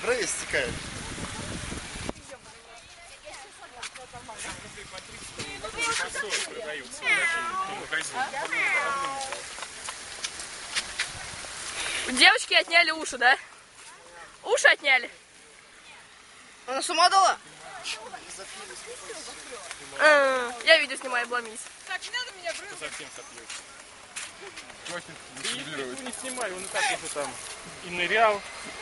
крови стекает. У девочки отняли уши, да? Уши отняли. Она с ума дала? Я видео снимаю, обломись. Так, не надо меня брызгать. Совсем сопьешь. И не снимай, он и так уже там и нырял.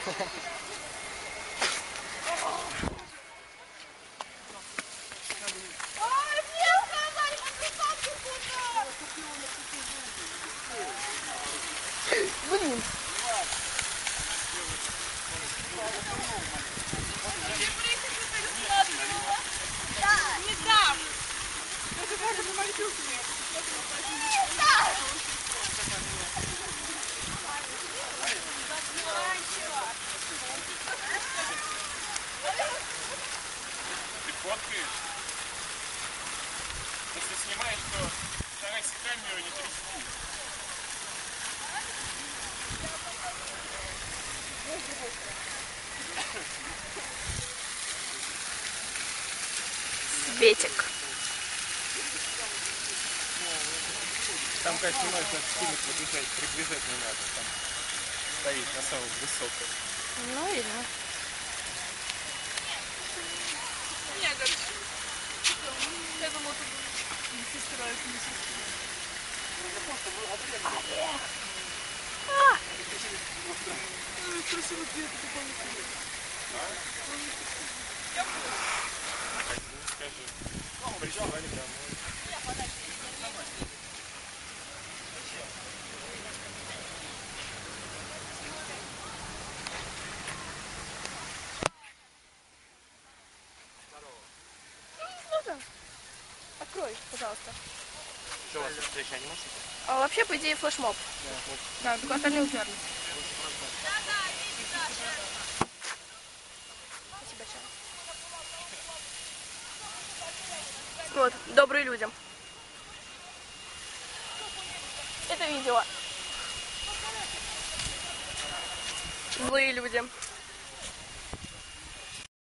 Блин. Не дам. Это даже на мальчуку. Ты фоткаешь? Если снимаешь, то старайся камеру не трясти. Светик. Там, когда снимаешь, надо сильно приближать не надо. Там стоит на самом высоком. Ну и да. Не, говорит. Я думала, ты не сестра, это не сестра. Красивый цвет, это помните. Скажи. Присылали домой. Открой, пожалуйста. Что у вас встреча анимация? А вообще, по идее, флешмоб. Да, только остальные уперлись. Спасибо большое. Вот, добрые людям. Это видео. Злые люди.